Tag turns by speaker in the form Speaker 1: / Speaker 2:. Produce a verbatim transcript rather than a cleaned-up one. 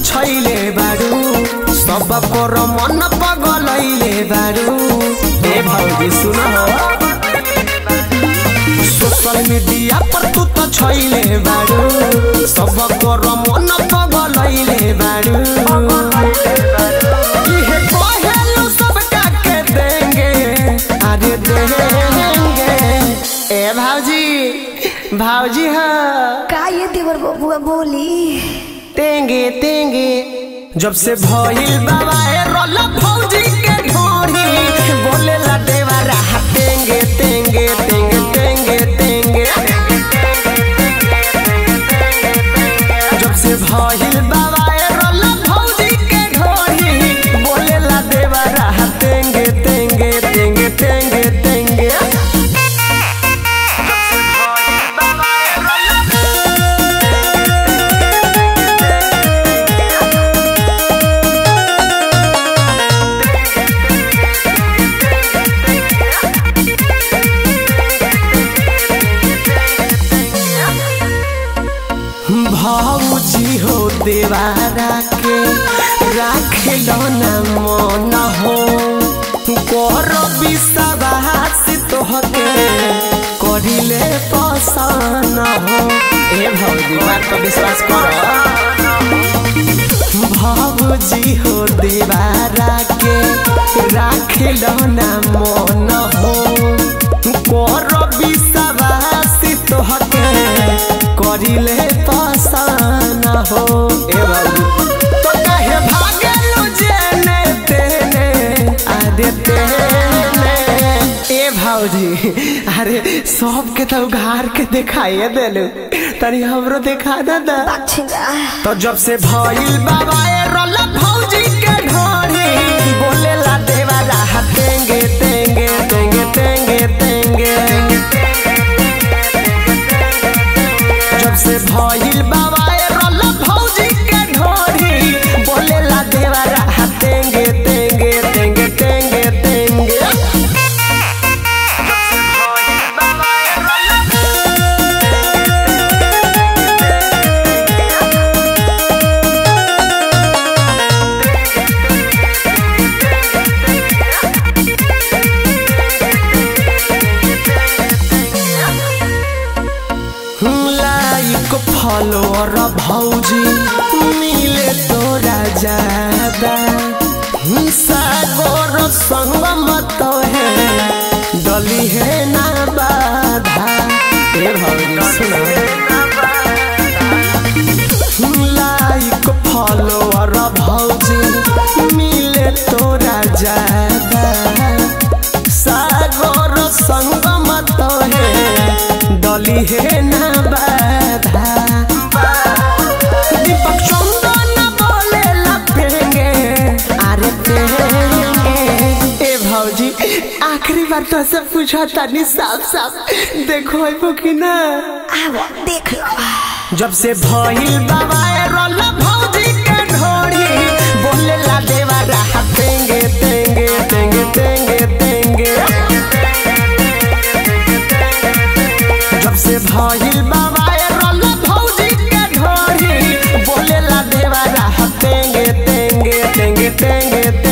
Speaker 1: छैले बारू सब पर मन पगलैले बारू। ए भौजी सुन सोशल मीडिया पर तू तो छैले बारू सब पर मन पगलैले बारू। इहे कहेलु सब काके देंगे अरे देंगे। ए भौजी भौजी हाँ
Speaker 2: का ये देवर बबुआ बोली
Speaker 1: तेंगे तेंगे जब से भइल बाबा ए रोला भौजी के ढोरी बोले ला देवा रहा तेंगे तेंगे तेंगे तेंगे तेंगे। जब से भइल बाबा ए रोला भौजी के ढोरी बोले ला देवा रहा तेंगे तेंगे तेंगे तेंगे तेंगे। भौजी हो देवारा के राखे ना मन हो कर विश्वास तोहके करिले पसंद हो। ए भौजी बात पर विश्वास कर। भौजी हो देवारा के राखे ना मन हो कर विश्वास तोहके करिले पसंद हो। ए भौजी तो कहे भागलू जेने तेने आदे तेने। ए भौजी अरे सब के तो घर के दिखाइए देलू तनी हमरो दिखा दे दा। तो जब से भइल बाबा ए रोला भौजी के ढोरी बोले ला देवा रहा तेंगे तेंगे तेंगे तेंगे तेंगे। जब से भइल बाबा ए रोला भौजी के ढोरी बोले ला देवा रहा तेंगे तेंगे तेंगे तेंगे तेंगे। लाइक फॉलोअर भौजी मिले तोरा ज्यादा सागोर संग मत है डली है ना बाधा। ए भौजी सुनो लाइक फॉलोअर भौजी मिले तोरा ज्यादा सागोर संग मत है डली है ना बाधा। दीपक चंदन बोले लपेंगे अरे तेंगे। ए भौजी आखिरी बार तो से पूछा तानी साफ साफ देखो है कि ना
Speaker 2: आवो देख लो।
Speaker 1: जब से भइल बाबा ए रोला भौजी के ढोरी बोले ला देवा रहा तेंगे तेंगे तेंगे तेंगे तेंगे। जब से भइल बाबा ए रोला भौजी के ढोरी बोले ला देवा रहा तेंगे तेंगे तेंगे तेंगे।